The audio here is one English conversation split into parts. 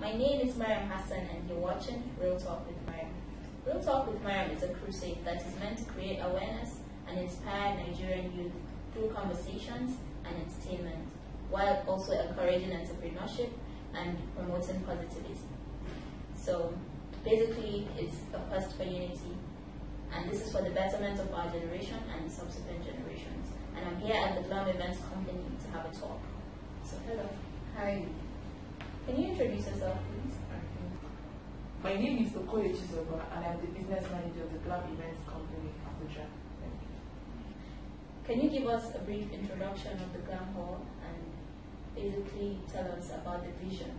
My name is Mariam Hassan and you're watching Real Talk with Mariam. Real Talk with Mariam is a crusade that is meant to create awareness and inspire Nigerian youth through conversations and entertainment, while also encouraging entrepreneurship and promoting positivity. So basically, it's a quest for unity, and this is for the betterment of our generation and the subsequent generations. And I'm here at the Glam Events Company to have a talk. So hello. Hi. Can you introduce yourself, please? My name is Okoye Chizoba and I'm the business manager of the Glam Events Company, Abuja. Thank you. Can you give us a brief introduction of the Glam Hall and basically tell us about the vision?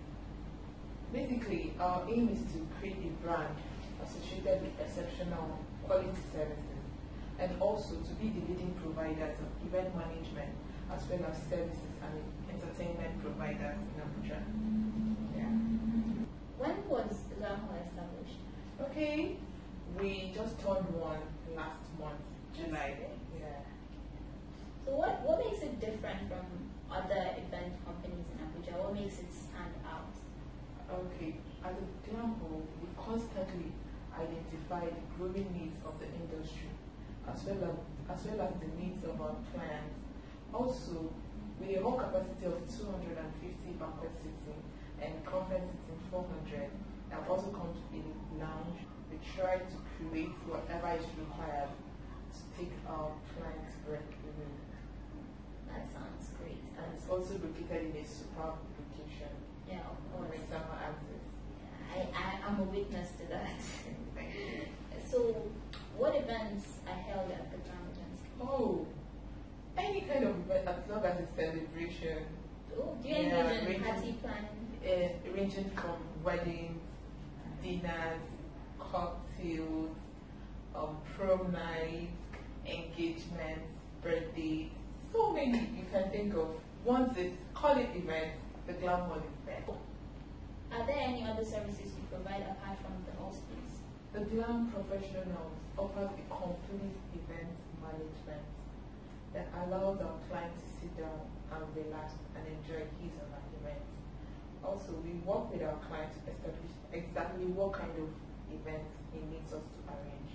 Basically, our aim is to create a brand associated with exceptional quality services and also to be the leading providers of event management as well as services and entertainment providers in Abuja. Yeah. When was the Glam Hall established? Okay, we just turned one last month, July. Yeah. So what makes it different from other event companies in Abuja? What makes it stand out? Okay, at the Glam Hall, we constantly identify the growing needs of the industry as well as the needs of our clients. Also, with a hall capacity of 250 banquet seating and conference seating 400, and also comes in lounge, we try to create whatever is required to take our clients' break even. That sounds great. And it's also located in a superb location. Yeah, of course. With summer access. I'm a witness to that. Thank you. So, what events are held at the Glam Events? Oh, any kind of event as long as it's celebration. Oh, do you engage in party planning? Ranging from weddings, dinners, cocktails, prom nights, engagements, birthdays, so many you can think of. Once it's call it events, the Glam Hall is there. Are there any other services you provide apart from the hall space? The Glam Professionals offers a complete event management that allows our clients to sit down and relax and enjoy his or her event. Also, we work with our clients to establish exactly what kind of events he needs us to arrange.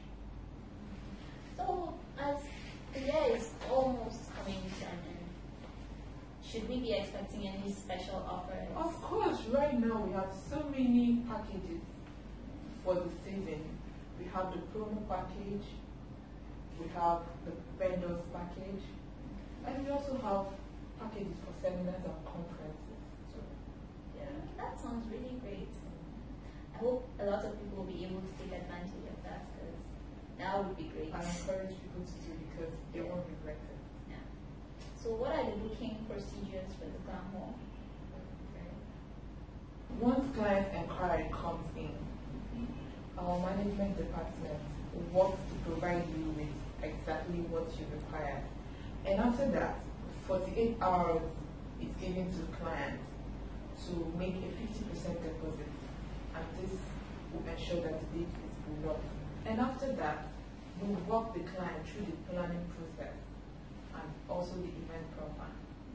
So, as the year is almost coming to an end, should we be expecting any special offers? Of course, right now we have so many packages for the season. We have the promo package, we have the vendors package, and we also have packages for seminars and conferences. So, Yeah, that sounds really great. I hope a lot of people will be able to take advantage of that because that would be great. I encourage people to do because they won't regret it. Yeah. So, what are the booking procedures for the Glam Hall? Okay. Once client inquiry comes in, our management department works to provide you with exactly what you require. And after that, 48 hours is given to clients to make a 50% deposit, and this will ensure that the date is pulled off. And after that, we will walk the client through the planning process and also the event program.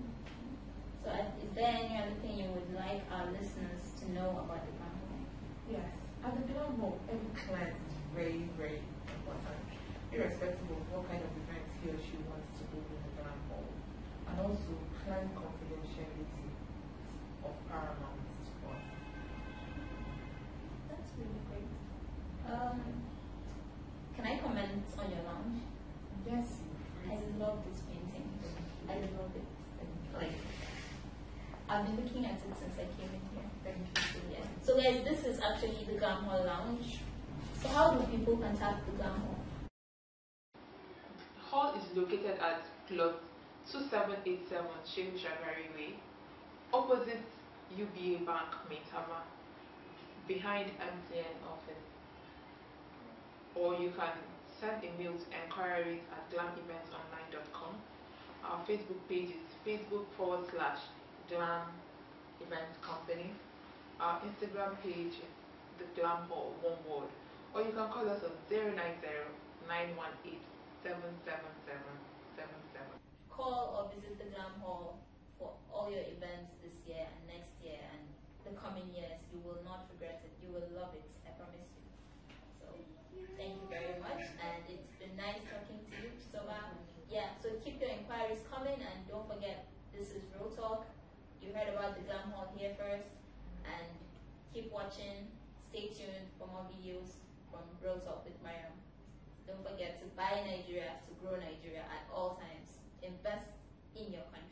So, is there any other thing you would like our listeners to know about the Glam Hall? Yes, at the Glam Hall, every client is very, very important, irrespective of what kind of events he or she wants to do in the Glam Hall. And also, client confidentiality of paramount to us. That's really great. Can I comment on your lounge? Yes, I love this painting. I love it. Like, I've been looking at it since I came in here. thank you. Yeah. So guys, this is actually the Glam Hall lounge. So how do people contact the Glam Hall? The hall is located at plot 2787 Sheikh Shagari Way, opposite UBA Bank, Maitama, behind MTN office. Or you can send a mail to enquiries at glameventsonline.com. Our Facebook page is facebook.com/Glam Events Company. Our Instagram page is the Glam Hall, one word. Or you can call us on 090-918-77777. Call or visit the Glam Hall for all your events this year and next year and the coming years. You nice talking to you, Chisoba. Yeah, so keep your inquiries coming, and don't forget, this is Real Talk. You heard about the Glam Hall here first, and keep watching. Stay tuned for more videos from Real Talk with Mariam. Don't forget to buy Nigeria, to grow Nigeria at all times. Invest in your country.